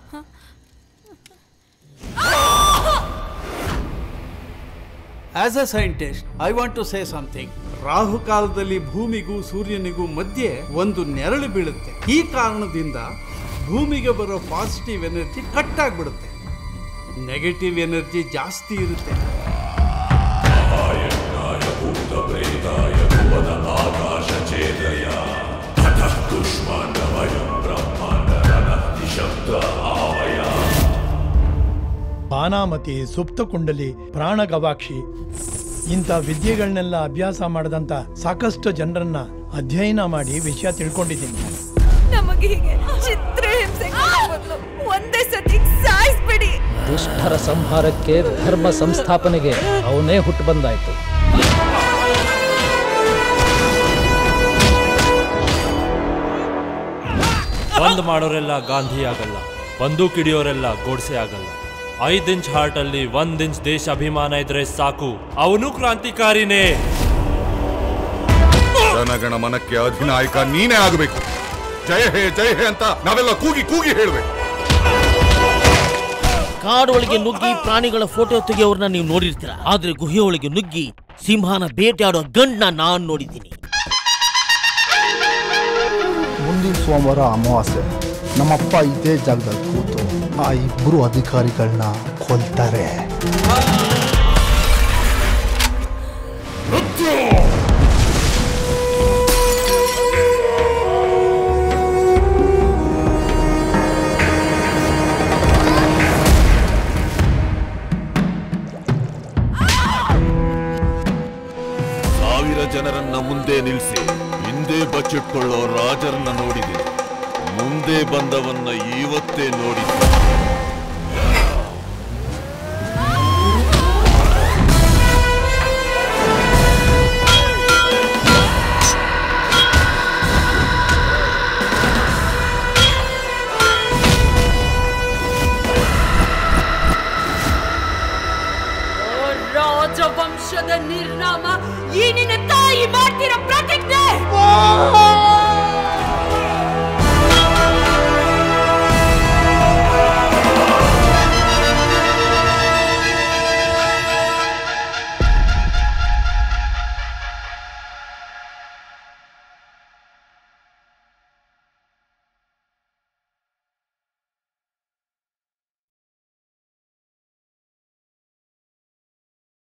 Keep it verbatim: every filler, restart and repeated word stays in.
As a scientist, I want to say something. Rahu ಕಾಲದಲ್ಲಿ ಭೂಮಿಗೂ ಸೂರ್ಯನಿಗೂ ಮಧ್ಯೆ ಒಂದು ನೆರಳು ಬೀಳುತ್ತೆ. ಈ ಕಾರಣದಿಂದ ಭೂಮಿಗೆ ಬರೋ ಪಾಸಿಟಿವ್ ಎನರ್ಜಿ ಕಟ್ ಆಗಿಬಿಡುತ್ತೆ, ನೆಗೆಟಿವ್ ಎನರ್ಜಿ ಜಾಸ್ತಿ ಇರುತ್ತೆ. ಬಾನಾಮತಿ, ಸುಪ್ತಕುಂಡಲಿ, ಪ್ರಾಣಗವಾಕ್ಷಿ ಇಂಥ ವಿದ್ಯೆಗಳನ್ನೆಲ್ಲ ಅಭ್ಯಾಸ ಮಾಡದಂತ ಸಾಕಷ್ಟು ಜನರನ್ನ ಅಧ್ಯಯನ ಮಾಡಿ ವಿಷಯ ತಿಳ್ಕೊಂಡಿದ್ದೀನಿ. ಒಂದೇ ಸತಿ ಸಾಯಿಸ್ಬಿಡಿ. ದುಷ್ಟರ ಸಂಹಾರಕ್ಕೆ, ಧರ್ಮ ಸಂಸ್ಥಾಪನೆಗೆ ಅವನೇ ಹುಟ್ಟು ಬಂದಾಯ್ತು. ಬಂದ್ ಮಾಡೋರೆಲ್ಲ ಗಾಂಧಿ ಆಗಲ್ಲ, ಬಂದೂಕ್ ಹಿಡಿಯೋರೆಲ್ಲ ಗೋಡ್ಸೆ ಆಗಲ್ಲ. ಐದ್ ಇಂಚ್ ಹಾರ್ಟ್ ಅಲ್ಲಿ ಒಂದ್ ಇಂಚ್ ದೇಶ ಅಭಿಮಾನ ಇದ್ರೆ ಸಾಕು, ಅವನು ಕ್ರಾಂತಿಕಾರಿನೇ. ಜನಗಣ ಮನಕ್ಕೆ ಅಧಿನಾಯಕ ನೀನೇ ಆಗಬೇಕು. ಜಯ ಹೇ ಜಯ ಹೇ ಅಂತ ನಾವೆಲ್ಲ ಕೂಗಿ ಕೂಗಿ ಹೇಳಬೇಕು. ಕಾಡೊಳಗೆ ನುಗ್ಗಿ ಪ್ರಾಣಿಗಳ ಫೋಟೋ ತೆಗೆಯೋರ್ನ ನೀವು ನೋಡಿರ್ತೀರ, ಆದ್ರೆ ಗುಹೆಯೊಳಗೆ ನುಗ್ಗಿ ಸಿಂಹನ ಬೇಟೆಯಾಡೋ ಗಂಡನ ನಾನ್ ನೋಡಿದ್ದೀನಿ. ಮುಂದಿನ ಸೋಮವಾರ ಅಮಾವಾಸ್ಯೆ, ನಮ್ಮಪ್ಪ ಇದೇ ಜಾಗದಲ್ಲಿ ಕೂತು ಆ ಇಬ್ಬರು ಅಧಿಕಾರಿಗಳನ್ನ ಕೊಲ್ತಾರೆ. ಸಾವಿರ ಜನರನ್ನ ಮುಂದೆ ನಿಲ್ಲಿಸಿ ಹಿಂದೆ ಬಚ್ಚಿಟ್ಕೊಳ್ಳೋ ರಾಜರನ್ನ ನೋಡಿದೆ. ಮುಂದೆ ಬಂದವನ್ನ ಇವತ್ತೇ ನೋಡಿದೆ. ರಾಜವಂಶದ ನಿರ್ನಾಮ ಈ ನಿನ್ನ ತಾಯಿ ಮಾಡ್ತಿರೋ ಪ್ರತಿಜ್ಞೆ.